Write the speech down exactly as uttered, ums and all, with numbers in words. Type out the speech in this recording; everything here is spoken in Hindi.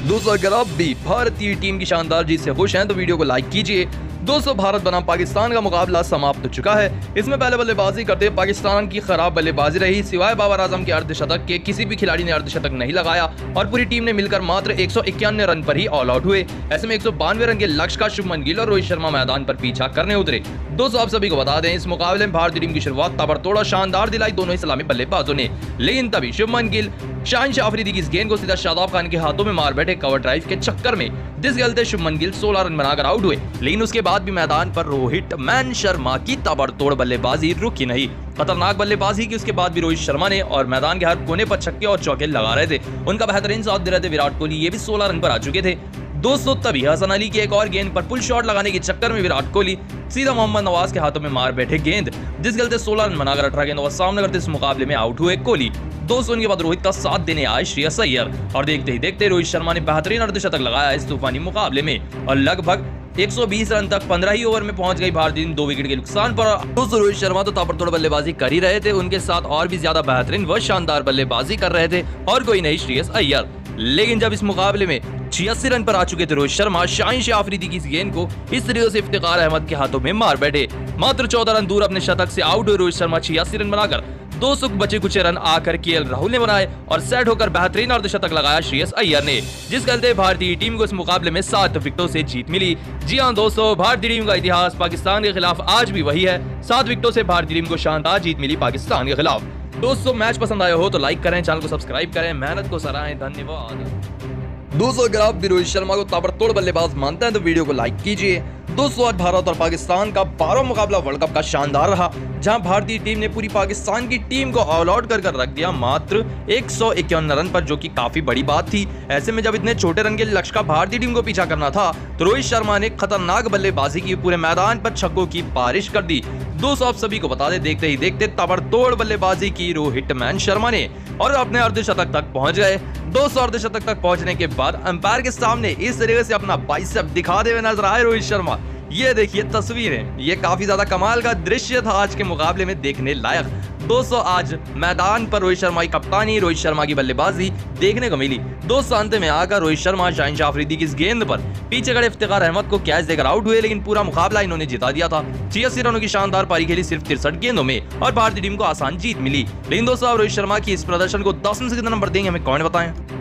दोस्तों अगर आप भी भारतीय टीम की शानदार जीत से खुश हैं तो वीडियो को लाइक कीजिए। दोस्तों भारत बनाम पाकिस्तान का मुकाबला समाप्त हो चुका है। इसमें पहले बल्लेबाजी करते पाकिस्तान की खराब बल्लेबाजी रही। सिवाय बाबर आजम के अर्धशतक के किसी भी खिलाड़ी ने अर्धशतक नहीं लगाया और पूरी टीम ने मिलकर मात्र एक सौ इक्यानवे रन पर ही ऑल आउट हुए। ऐसे में एक सौ बानवे रन के लक्ष्य का शुभमन गिल और रोहित शर्मा मैदान पर पीछा करने उतरे। दोस्तों आप सभी को बता दें, इस मुकाबले में भारतीय टीम की शुरुआत ताबड़तोड़ और शानदार दिलाई दोनों ही सलामी बल्लेबाजों ने, लेकिन तभी शुभमन गिल शाहिन अफरीदी की इस गेंद को सीधा शादाब खान के हाथों में मार बैठे कवर ड्राइव के चक्कर में, जिस गलते शुभमन गिल सोलह रन बनाकर आउट हुए। लेकिन उसके बाद भी मैदान पर रोहित मैन शर्मा की ताबड़तोड़ बल्लेबाजी रुकी नहीं। खतरनाक बल्लेबाजी की उसके बाद भी रोहित शर्मा ने और मैदान के हर कोने पर छक्के और चौके लगा रहे थे। उनका बेहतरीन साथ दे रहे थे विराट कोहली, ये भी सोलह रन पर आ चुके थे। दोस्तों तभी हसन अली की एक और गेंद पर पुल शॉट लगाने के चक्कर में विराट कोहली सीधा मोहम्मद नवाज के हाथों में मार बैठे गेंद, जिस गलते सोलह रन बनाकर अठारह गेंदों का सामना करते इस मुकाबले में आउट हुए कोहली। दोस्तों उनके बाद रोहित का साथ देने आए श्रेयस अय्यर और देखते ही देखते रोहित शर्मा ने बेहतरीन अर्धशतक लगाया इस तूफानी मुकाबले में और लगभग एक सौ बीस रन तक पंद्रह ही ओवर में पहुंच गई भारतीय टीम दो विकेट के नुकसान पर। दोस्तों रोहित शर्मा तो ताबड़तोड़ बल्लेबाजी कर ही रहे थे, उनके साथ और भी ज्यादा बेहतरीन व शानदार बल्लेबाजी कर रहे थे और कोई नहीं श्रेयस अय्यर। लेकिन जब इस मुकाबले में छियासी रन पर आ चुके थे रोहित शर्मा, शाहिन अफरीदी की इस गेंद को इस तरीके से इफ्तिकार अहमद के हाथों में मार बैठे। मात्र चौदह रन दूर अपने शतक से आउट हुए रोहित शर्मा छियासी रन बनाकर दो सौ बचे कुछ रन आकर के एल राहुल ने बनाए और सेट होकर बेहतरीन अर्धशतक लगाया श्रेयस अय्यर ने, जिस गलते भारतीय टीम को इस मुकाबले में सात विकेटों से जीत मिली। जी हां दोस्तों, भारतीय टीम का इतिहास पाकिस्तान के खिलाफ आज भी वही है। सात विकेटों से भारतीय टीम को शानदार जीत मिली पाकिस्तान के खिलाफ। दोस्तों मैच पसंद आया हो तो लाइक करें, चैनल को सब्सक्राइब करें, मेहनत को सराहें। धन्यवाद। दोस्तों अगर आप भी रोहित शर्मा को ताबड़तोड़ बल्लेबाज मानते हैं तो वीडियो को लाइक कीजिए। दोस्तों आज भारत और पाकिस्तान का बारहवां मुकाबला वर्ल्ड कप का शानदार रहा, जहां भारतीय टीम ने पूरी पाकिस्तान की टीम को ऑल आउट कर कर रख दिया मात्र एक सौ इक्यावन रन पर, जो कि काफी बड़ी बात थी। ऐसे में जब इतने छोटे रन के लक्ष्य का भारतीय टीम को पीछा करना था तो रोहित शर्मा ने खतरनाक बल्लेबाजी की, पूरे मैदान पर छक्कों की बारिश कर दी। दोस्तों आप सभी को बता दें, देखते ही देखते ताबड़तोड़ बल्लेबाजी की रोहित मैन शर्मा ने और अपने अर्धशतक तक पहुंच गए। दोस्तों अर्धशतक तक पहुंचने के बाद अंपायर के सामने इस तरीके से अपना बाइसेप दिखाते हुए नजर आए रोहित शर्मा। ये देखिए तस्वीरें, ये काफी ज्यादा कमाल का दृश्य था आज के मुकाबले में देखने लायक। दोस्तों आज मैदान पर रोहित शर्मा की कप्तानी, रोहित शर्मा की बल्लेबाजी देखने को मिली। दोस्तों अंत में आकर रोहित शर्मा शाहिन अफरीदी की इस गेंद पर पीछे खड़े इफ्तिकार अहमद को कैच देकर आउट हुए, लेकिन पूरा मुकाबला इन्होंने जिता दिया था। छियासी रनों की शानदार पारी खेली सिर्फ तिरसठ गेंदों में और भारतीय टीम को आसान जीत मिली। लेकिन दोस्तों रोहित शर्मा की इस प्रदर्शन को दस में से कितना नंबर देंगे हमें कमेंट बताएं।